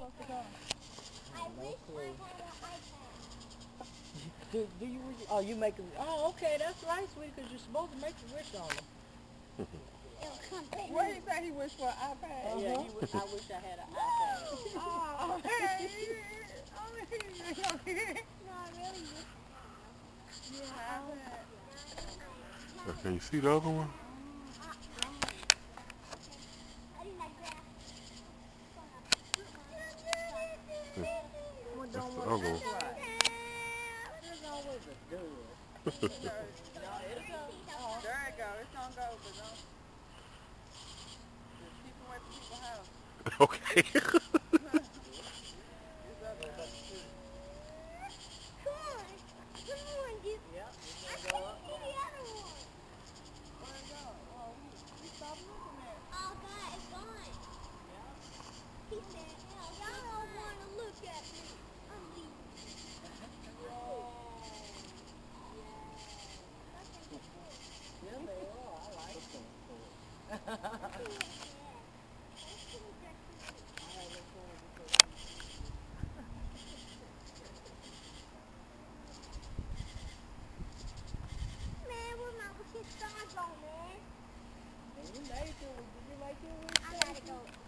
supposed to go? I No wish clue. I had an iPad. Do you wish? Oh, you make a. Oh, okay, that's right, sweetie, because you're supposed to make a wish on them. It'll come back. What he say he wished for an iPad? Yeah, Uh-huh. I wish I had an iPad. Oh, hey. Oh, No, I really wish I had an iPad. Can you see the other one? I didn't like that. What That's don't the want other to one. right. There's always a good. No, it'll go. Oh. There it go. It's gonna go, but don't. Just keep away from people's house. Okay. It's up there. Come on, dude. Yep, I it's can't gonna go up. see the other one. Where it go? Oh, we stopped looking at it. Oh, God, it's gone. He said, y'all don't want to look at me. I'm leaving. Yeah, they are. I like them. Man, where my wish stars on, man? You made it. Did you make it? I gotta go.